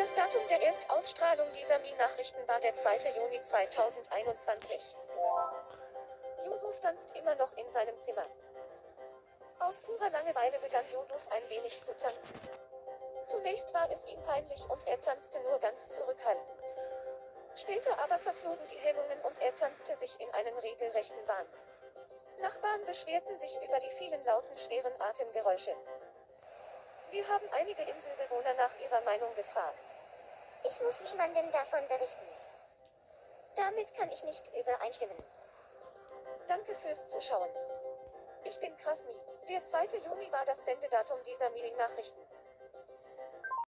Das Datum der Erstausstrahlung dieser Mi-Nachrichten war der 2. Juni 2021. Yusuf tanzt immer noch in seinem Zimmer. Aus purer Langeweile begann Yusuf ein wenig zu tanzen. Zunächst war es ihm peinlich und er tanzte nur ganz zurückhaltend. Später aber verflogen die Hemmungen und er tanzte sich in einen regelrechten Wahn. Nachbarn beschwerten sich über die vielen lauten, schweren Atemgeräusche. Wir haben einige Inselbewohner nach ihrer Meinung gefragt. Ich muss jemandem davon berichten. Damit kann ich nicht übereinstimmen. Danke fürs Zuschauen. Ich bin Krasmi. Der 2. Juni war das Sendedatum dieser Mi-Nachrichten.